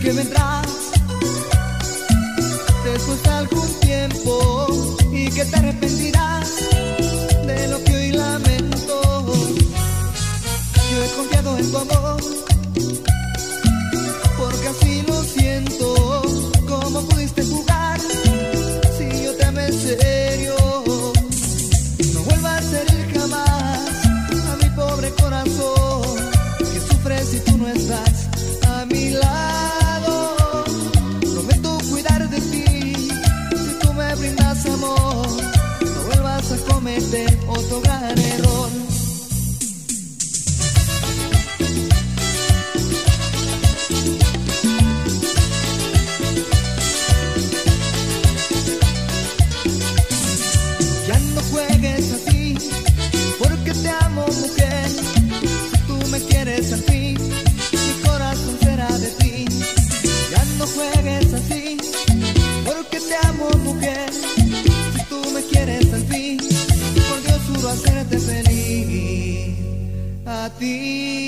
que vendrás después de algún tiempo y que te arrepentirás de lo que hoy lamento. Yo he confiado en tu amor porque así lo siento. ¿Cómo pudiste jugar si yo te amé en serio? No vuelvas a herir jamás a mi pobre corazón que sufre si tú no estás a mi lado. Prometo cuidar de ti si tú me brindas amor. No vuelvas a cometer otro gran error. Ya no juegues así, porque te amo, mujer. Si tú me quieres al fin, mi corazón será de ti. Ya no juegues así, porque te amo, mujer. Si tú me quieres al fin, por Dios juro hacerte feliz a ti.